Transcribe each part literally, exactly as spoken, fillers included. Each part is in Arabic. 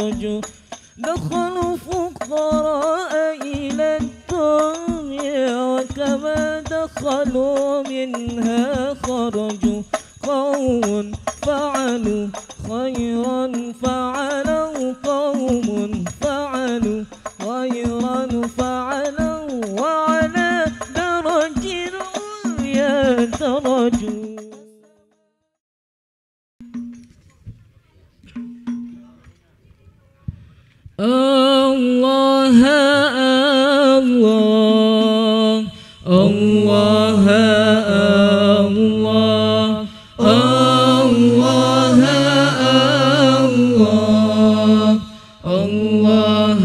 خرجوا دخلوا فقراء إلى الدنيا وكما دخلوا منها خرجوا قوم فعلوا خيرا فعلوا قوم فعلوا خيرا فعلوا وعلى درج يدرجوا. الله الله الله الله الله الله الله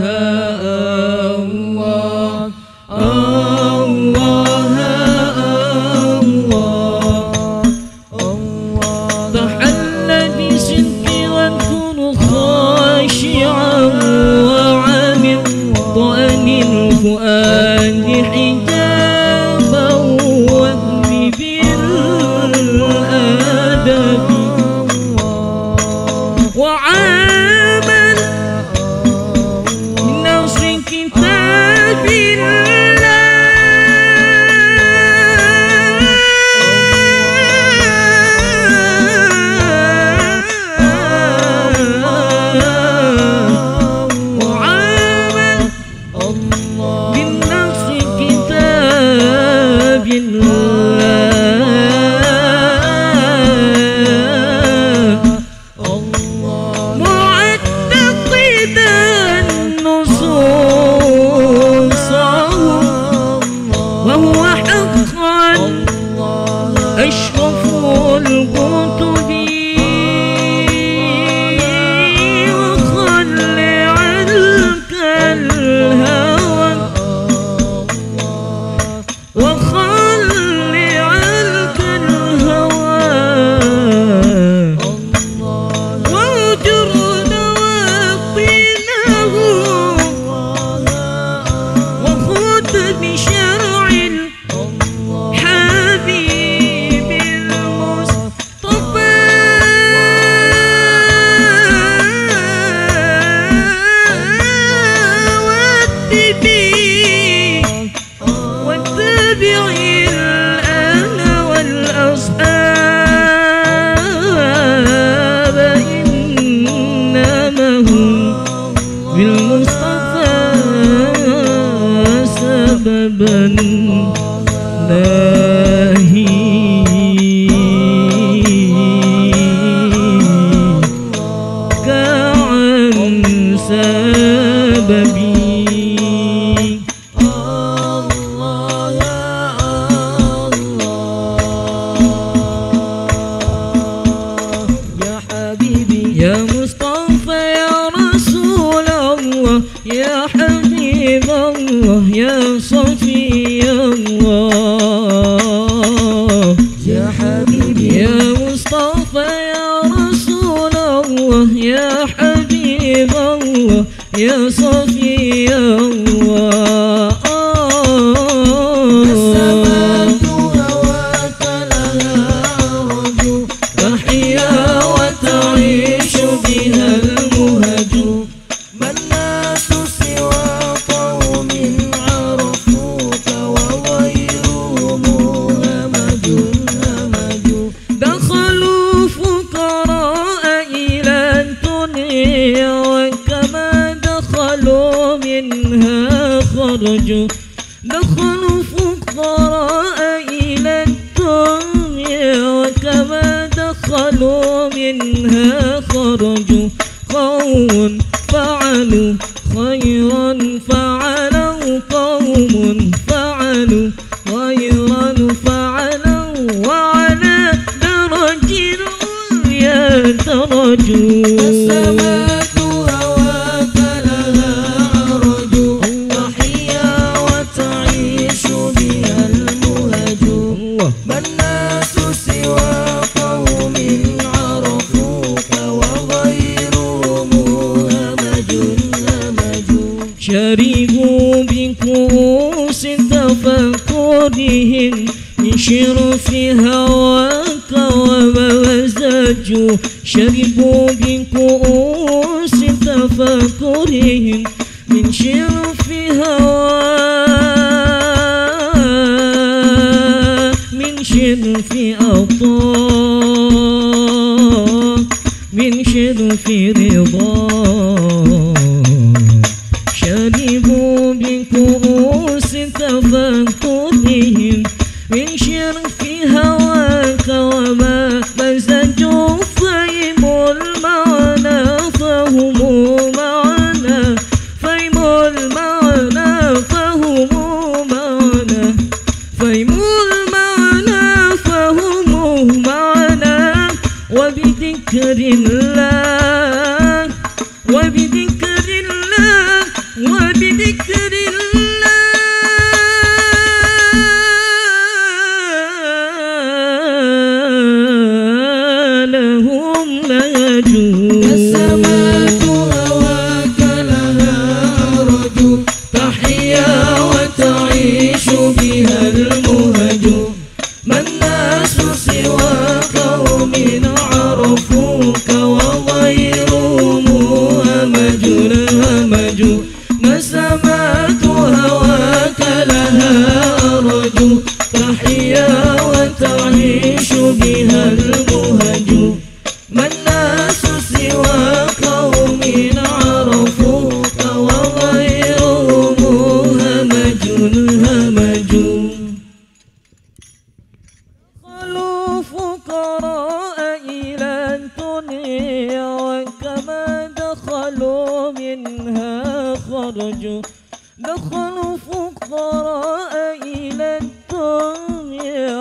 الله تحلى بصدق وكن خاشعا وعامل طأن الفؤاد حجابا واهدي بالآداب وعامل بنصر كتاب وهو حقا أشرف الكتب وخل عنك الهوى وخل عنك الهوى واهجر نواطنه وخذ بشرع حبيب المصطفى واتبعي واتبعي الأهل والأصحاب إنما هم بالمصطفى سببا ناهيك عن سببي. الله يا حبيبي يا مصطفى يا رسول الله يا حبيب الله يا صفي الله يا حبيبي يا مصطفى يا رسول الله يا حبيب الله يا صفي الله. السماء هواك لها رجو تحيا وتعيش بها المهج ما الناس سوى قوم عرفوك وغيرهم همج همج دخلوا فقراء إلى الدنيا وكما دخلوا منها خرجوا دخلوا فقراء إلى الدنيا وكما دخلوا منها خرجوا قوم فعلوا خيرا فعلوا قوم فعلوا خيرا فعلوا وعلى درج يدرجوا. السماء هواك لها عرج تحيا وتعيش بها المهج ما الناس سوى قوم عرفوك وغيرهم همج همج شربوا بكؤوس تفكرهم من شرف هواك ومزاج شربوا بكؤوس تفكرهم تفكرهم من شرف هواه من شرف أطاه من شرف رضاه شربوا بكؤوس تفكرهم من شرف هواه